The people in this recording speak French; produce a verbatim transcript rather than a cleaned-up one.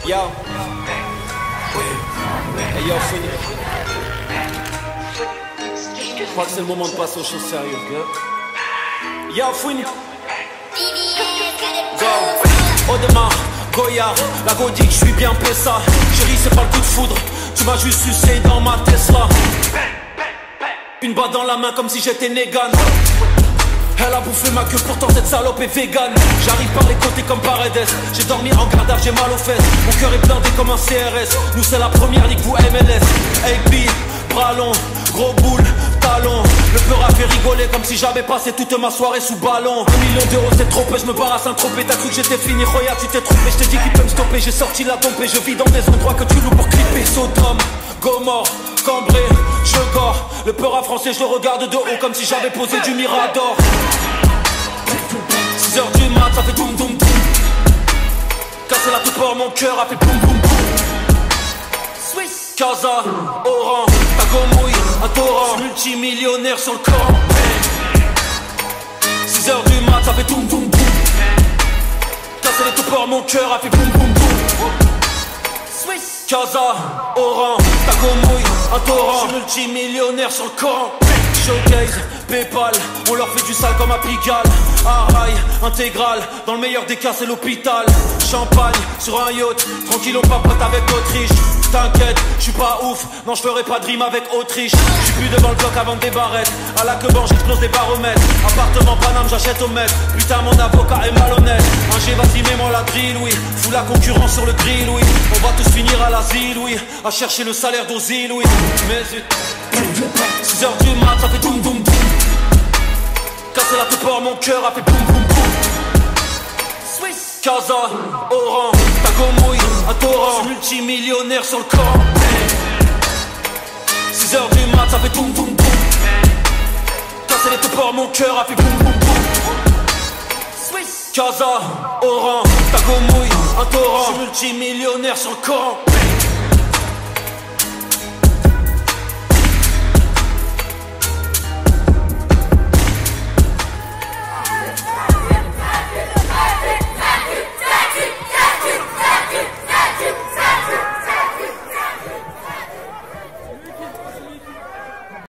Yo. Hey yo, Fouini. Je crois que c'est le moment de passer aux choses sérieuses, gars. Yo, Fouini. Go. Audemars, Goyard, la Godique, je suis bien Pessa. Chérie, c'est pas le coup de foudre. Tu m'as juste sucé dans ma Tesla. Une balle dans la main comme si j'étais Negan. Elle a bouffé ma queue, pourtant cette salope est vegan. J'arrive par les côtés comme Paredes. J'ai dormi en garde, j'ai mal aux fesses. Mon cœur est blindé comme un C R S. Nous c'est la première ligue, vous M L S. A P, bras longs, gros boule, talon. Le peur a fait rigoler comme si j'avais passé toute ma soirée sous ballon. Un million d'euros c'est trop peu, je me barre à Saint-Tropez. T'as cru que j'étais fini, regarde tu t'es trompé. Je t'ai dit qu'il peut me stopper, j'ai sorti la dompe et je vis dans des endroits que tu loues pour clipper. Sodome, Gomorre, Cambré, je gore. Le peur à français, je le regarde de haut comme si j'avais posé du Mirador. Six heures du mat, ça fait boum boum boum. Casser la toute pour mon cœur a fait boum boum boum. Casa, Oran, Tagomouille, un torrent. Multimillionnaire sur le corps. Six heures du mat, ça fait boum boum boum. Casser les tout pour mon cœur a fait boum boum boum. Casa, Oran, Tagomouille, un torrent. Multimillionnaire sur le corps. Showcase, Paypal, on leur fait du sale comme à Pigalle. Arrail, intégral, dans le meilleur des cas c'est l'hôpital. Champagne, sur un yacht, tranquille on papote avec l'Autriche. T'inquiète, j'suis pas ouf, non j'ferai pas de rime avec Autriche. J'suis plus devant le bloc avant des barrettes. À la queue j'explose les baromètres. Appartement Paname, j'achète au mètre. Putain mon avocat est malhonnête. Un G, vas-y mets-moi la drill, oui. Fous la concurrence sur le grill, oui. On va tous finir à l'asile, oui. À chercher le salaire d'Ozil, oui. Mais zut. Six heures du mat, ça fait boum boum boum. Casser la toute pour mon cœur a fait boum boum boum. Casa, Oran, Tagomouille, un torrent. Multimillionnaire sur le corps. Six heures du mat, ça fait boum boum boum. Casser les tout pour mon cœur a fait boum boum boum. Casa, Oran, Tagomouille, un torrent. Multimillionnaire sur le corps.